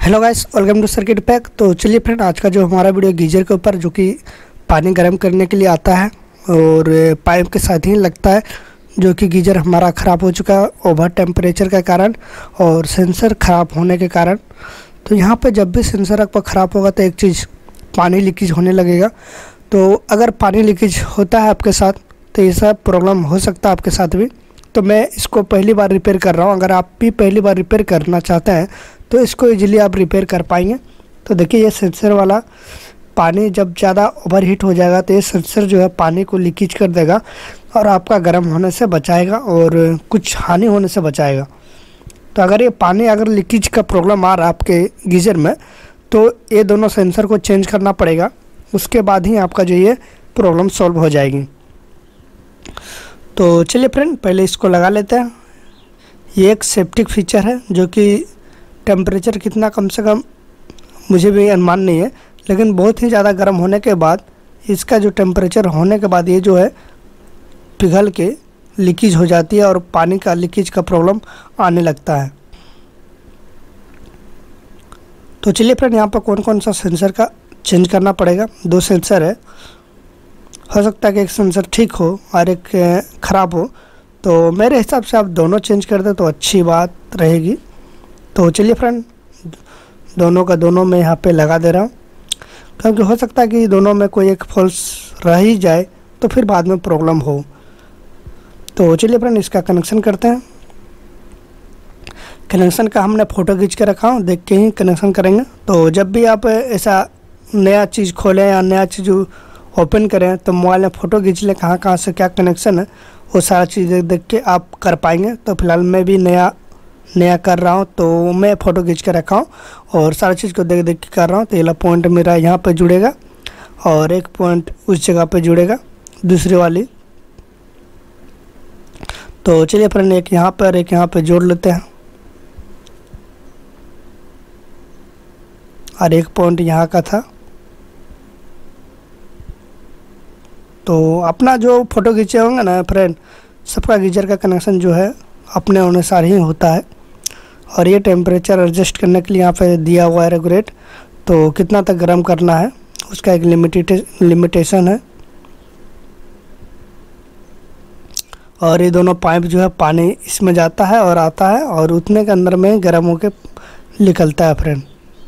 Hello guys, welcome to circuit pack. तो चलिए friend, आज का जो हमारा वीडियो गीजर के ऊपर जो कि पानी गर्म करने के लिए आता है और पाइप के साथ ही लगता है, जो कि गीजर हमारा ख़राब हो चुका है ओवर टेम्परेचर के कारण और सेंसर ख़राब होने के कारण। तो यहाँ पे जब भी सेंसर आपका ख़राब होगा तो एक चीज़ पानी लीकेज होने लगेगा। तो अगर पानी लीकेज होता है आपके साथ तो ये सब प्रॉब्लम हो सकता है आपके साथ भी। तो मैं इसको पहली बार रिपेयर कर रहा हूँ। अगर आप भी पहली बार रिपेयर करना चाहते हैं तो इसको इजीली आप रिपेयर कर पाएंगे। तो देखिए, ये सेंसर वाला पानी जब ज़्यादा ओवर हीट हो जाएगा तो ये सेंसर जो है पानी को लीकेज कर देगा और आपका गर्म होने से बचाएगा और कुछ हानि होने से बचाएगा। तो अगर ये पानी अगर लीकेज का प्रॉब्लम आ रहा है आपके गीजर में तो ये दोनों सेंसर को चेंज करना पड़ेगा। उसके बाद ही आपका जो ये प्रॉब्लम सॉल्व हो जाएगी। तो चलिए फ्रेंड, पहले इसको लगा लेते हैं। ये एक सेफ्टी फीचर है जो कि टेम्परेचर कितना कम से कम मुझे भी अनुमान नहीं है, लेकिन बहुत ही ज़्यादा गर्म होने के बाद इसका जो टेम्परेचर होने के बाद ये जो है पिघल के लीकेज हो जाती है और पानी का लीकेज का प्रॉब्लम आने लगता है। तो चलिए फ्रेंड, यहाँ पर कौन कौन सा सेंसर का चेंज करना पड़ेगा। 2 सेंसर है, हो सकता है कि एक सेंसर ठीक हो और एक ख़राब हो। तो मेरे हिसाब से आप दोनों चेंज कर दें तो अच्छी बात रहेगी। तो चलिए फ्रेंड, दोनों का दोनों मैं यहाँ पे लगा दे रहा हूँ, क्योंकि हो सकता है कि दोनों में कोई एक फॉल्स रह ही जाए तो फिर बाद में प्रॉब्लम हो। तो चलिए फ्रेंड, इसका कनेक्शन करते हैं। कनेक्शन का हमने फ़ोटो खींच के रखा हूँ, देख के ही कनेक्शन करेंगे। तो जब भी आप ऐसा नया चीज़ खोलें या नया चीज़ ओपन करें तो मोबाइल में फ़ोटो खींच लें कहाँ कहाँ से क्या कनेक्शन है, वो सारा चीज़ देख के आप कर पाएंगे। तो फिलहाल मैं भी नया कर रहा हूँ, तो मैं फ़ोटो खींच के रखा हूँ और सारा चीज़ को देख के कर रहा हूँ। तो ये पॉइंट मेरा यहाँ पे जुड़ेगा और एक पॉइंट उस जगह पे जुड़ेगा दूसरी वाली। तो चलिए फ्रेंड, एक यहाँ पर एक यहाँ पे जोड़ लेते हैं और एक पॉइंट यहाँ का था। तो अपना जो फ़ोटो खींचे होंगे ना फ्रेंड, सबका गीजर का कनेक्शन जो है अपने अनुसार ही होता है। और ये टेम्परेचर एडजस्ट करने के लिए यहाँ पे दिया हुआ है रेगुलेट, तो कितना तक गर्म करना है उसका एक लिमिटेशन है। और ये दोनों पाइप जो है पानी इसमें जाता है और आता है और उतने के अंदर में गर्म होकर निकलता है फ्रेंड।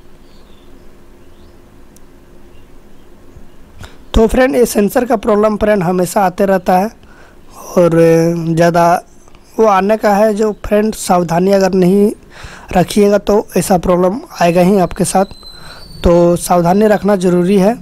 तो फ्रेंड, ये सेंसर का प्रॉब्लम फ्रेंड हमेशा आते रहता है और ज़्यादा वो आने का है जो फ्रेंड सावधानी अगर नहीं रखिएगा तो ऐसा प्रॉब्लम आएगा ही आपके साथ। तो सावधानी रखना ज़रूरी है।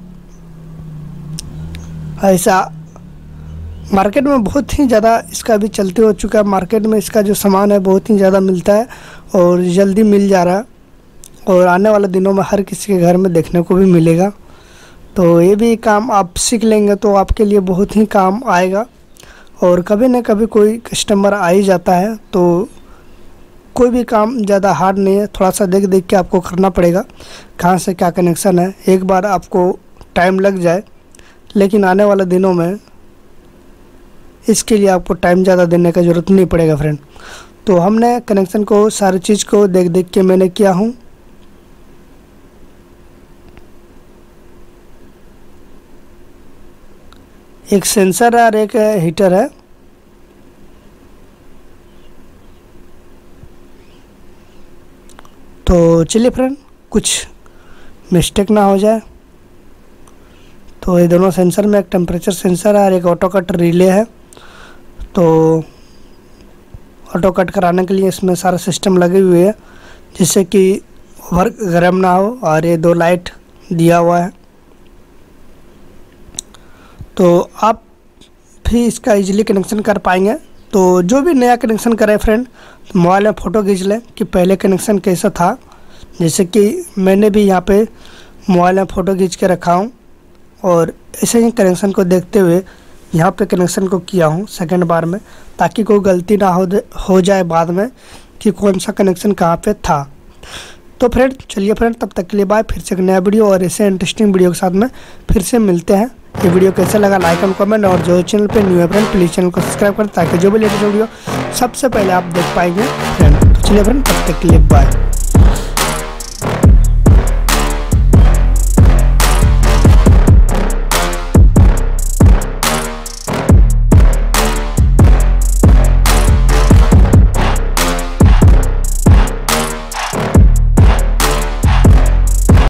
ऐसा मार्केट में बहुत ही ज़्यादा इसका भी चलते हो चुका है। मार्केट में इसका जो सामान है बहुत ही ज़्यादा मिलता है और जल्दी मिल जा रहा है और आने वाले दिनों में हर किसी के घर में देखने को भी मिलेगा। तो ये भी काम आप सीख लेंगे तो आपके लिए बहुत ही काम आएगा। और कभी न कभी कोई कस्टमर आ ही जाता है, तो कोई भी काम ज़्यादा हार्ड नहीं है। थोड़ा सा देख देख के आपको करना पड़ेगा कहाँ से क्या कनेक्शन है। एक बार आपको टाइम लग जाए, लेकिन आने वाले दिनों में इसके लिए आपको टाइम ज़्यादा देने का ज़रूरत नहीं पड़ेगा फ्रेंड। तो हमने कनेक्शन को सारी चीज़ को देख देख के मैंने किया हूँ। एक सेंसर है और एक हीटर है। तो चलिए फ्रेंड, कुछ मिस्टेक ना हो जाए। तो ये दोनों सेंसर में एक टेम्परेचर सेंसर है और एक ऑटो कट रिले है। तो ऑटो कट कराने के लिए इसमें सारा सिस्टम लगे हुए है जिससे कि ओवर गर्म ना हो। और ये 2 लाइट दिया हुआ है, तो आप भी इसका इजीली कनेक्शन कर पाएंगे। तो जो भी नया कनेक्शन करे फ्रेंड, तो मोबाइल में फ़ोटो खींच लें कि पहले कनेक्शन कैसा था। जैसे कि मैंने भी यहाँ पे मोबाइल में फ़ोटो खींच के रखा हूँ और ऐसे ही कनेक्शन को देखते हुए यहाँ पे कनेक्शन को किया हूँ सेकंड बार में, ताकि कोई गलती ना हो जाए बाद में कि कौन सा कनेक्शन कहाँ पे था। तो फ्रेंड चलिए फ्रेंड, तब तक के लिए बाय। फिर से एक नया वीडियो और ऐसे इंटरेस्टिंग वीडियो के साथ में फिर से मिलते हैं। ये वीडियो कैसा लगा लाइक एंड कमेंट, और जो चैनल पे न्यू है फ्रेंड प्लीज़ चैनल को सब्सक्राइब करें ताकि जो भी लेटेस्ट वीडियो सबसे पहले आप देख पाएंगे फ्रेंड। तो चलिए फ्रेंड, तब तक के लिए बाय।